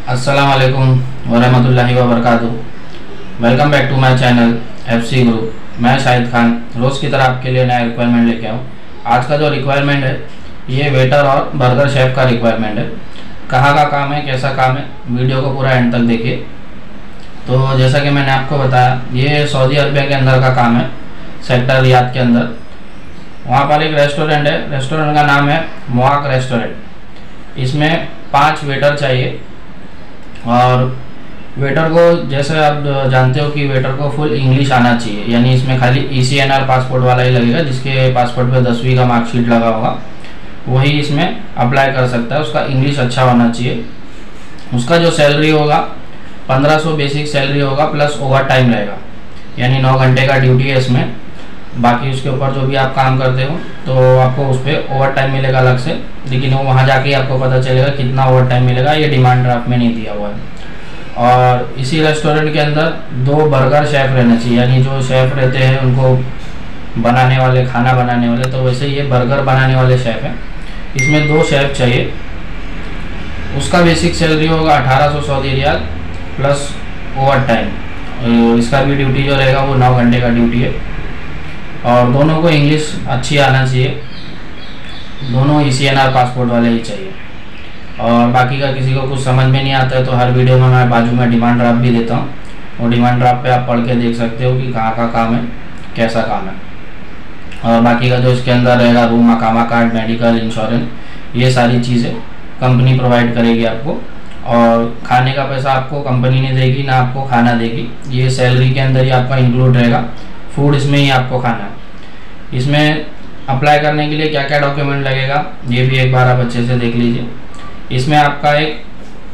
अस्सलाम वालेकुम वरहमतुल्लाहि वबरकातुहू। Welcome back to my channel FC group. मैं शाहिद खान रोज़ की तरह आपके लिए नया रिक्वायरमेंट लेके आऊँ। आज का जो रिक्वायरमेंट है ये वेटर और बर्गर शेफ़ का रिक्वायरमेंट है। कहाँ का काम है, कैसा काम है, वीडियो को पूरा एंड तक देखिए। तो जैसा कि मैंने आपको बताया, ये सऊदी अरबिया के अंदर का काम है, सेक्टर रियाद के अंदर। वहाँ पर एक रेस्टोरेंट है, रेस्टोरेंट का नाम है मुआक रेस्टोरेंट। इसमें 5 वेटर चाहिए और वेटर को, जैसे आप जानते हो कि वेटर को फुल इंग्लिश आना चाहिए, यानी इसमें खाली ECNR पासपोर्ट वाला ही लगेगा। जिसके पासपोर्ट पे 10वीं का मार्कशीट लगा होगा वही इसमें अप्लाई कर सकता है। उसका इंग्लिश अच्छा होना चाहिए। उसका जो सैलरी होगा 1500 बेसिक सैलरी होगा, प्लस ओवर टाइम रहेगा, यानी 9 घंटे का ड्यूटी है इसमें। बाकी उसके ऊपर जो भी आप काम करते हो तो आपको उस पर ओवर टाइम मिलेगा अलग से, लेकिन वो वहाँ जाके आपको पता चलेगा कितना ओवर टाइम मिलेगा। ये डिमांड ड्राफ्ट में नहीं दिया हुआ है। और इसी रेस्टोरेंट के अंदर 2 बर्गर शेफ़ रहना चाहिए, यानी जो शेफ़ रहते हैं उनको बनाने वाले, खाना बनाने वाले, तो वैसे ये बर्गर बनाने वाले शेफ़ हैं। इसमें 2 शेफ़ चाहिए। उसका बेसिक सैलरी होगा 1800 Saudi riyal plus overtime. इसका भी ड्यूटी जो रहेगा वो 9 घंटे का ड्यूटी है। और दोनों को इंग्लिश अच्छी आना चाहिए, दोनों ECNR पासपोर्ट वाले ही चाहिए। और बाकी का किसी को कुछ समझ में नहीं आता है तो हर वीडियो में मैं बाजू में डिमांड ड्राफ्ट भी देता हूँ। और डिमांड ड्राफ्ट पे आप पढ़ के देख सकते हो कि कहाँ का काम है, कैसा काम है। और बाकी का जो इसके अंदर रहेगा, रूम, अकामा कार्ड, मेडिकल, इंश्योरेंस, ये सारी चीज़ें कंपनी प्रोवाइड करेगी आपको। और खाने का पैसा आपको कंपनी नहीं देगी, ना आपको खाना देगी। ये सैलरी के अंदर ही आपका इंक्लूड रहेगा, फूड इसमें ही आपको खाना है। इसमें अप्लाई करने के लिए क्या क्या डॉक्यूमेंट लगेगा ये भी एक बार आप अच्छे से देख लीजिए। इसमें आपका एक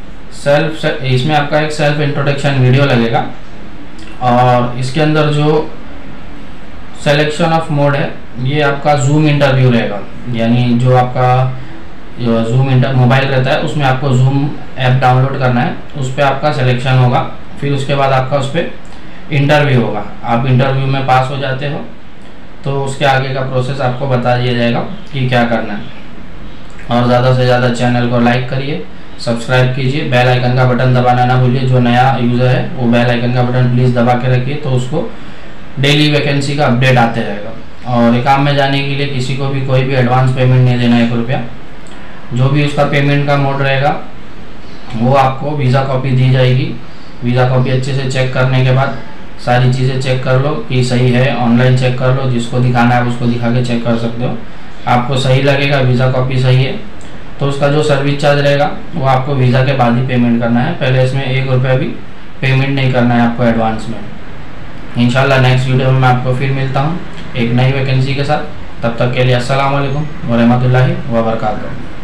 सेल्फ इंट्रोडक्शन वीडियो लगेगा। और इसके अंदर जो सिलेक्शन ऑफ मोड है ये आपका जूम इंटरव्यू रहेगा, यानी जो आपका जूम मोबाइल रहता है उसमें आपको जूम ऐप डाउनलोड करना है, उस पर आपका सिलेक्शन होगा। फिर उसके बाद आपका उस पर इंटरव्यू होगा। आप इंटरव्यू में पास हो जाते हो तो उसके आगे का प्रोसेस आपको बता दिया जाएगा कि क्या करना है। और ज़्यादा से ज़्यादा चैनल को लाइक करिए, सब्सक्राइब कीजिए, बेल आइकन का बटन दबाना ना भूलिए। जो नया यूज़र है वो बेल आइकन का बटन प्लीज़ दबा के रखिए, तो उसको डेली वैकेंसी का अपडेट आते रहेगा। और ये काम में जाने के लिए किसी को भी कोई भी एडवांस पेमेंट नहीं देना है, 1 रुपया। जो भी उसका पेमेंट का मोड रहेगा वो आपको वीज़ा कॉपी दी जाएगी। वीज़ा कॉपी अच्छे से चेक करने के बाद सारी चीज़ें चेक कर लो कि सही है, ऑनलाइन चेक कर लो, जिसको दिखाना है उसको दिखा के चेक कर सकते हो। आपको सही लगेगा, वीज़ा कॉपी सही है, तो उसका जो सर्विस चार्ज रहेगा वो आपको वीज़ा के बाद ही पेमेंट करना है। पहले इसमें 1 रुपया भी पेमेंट नहीं करना है आपको एडवांस में। इंशाल्लाह नेक्स्ट वीडियो में मैं आपको फिर मिलता हूँ एक नई वैकेंसी के साथ। तब तक के लिए अस्सलाम वालेकुम वरहमतुल्लाहि वबरकातुहू।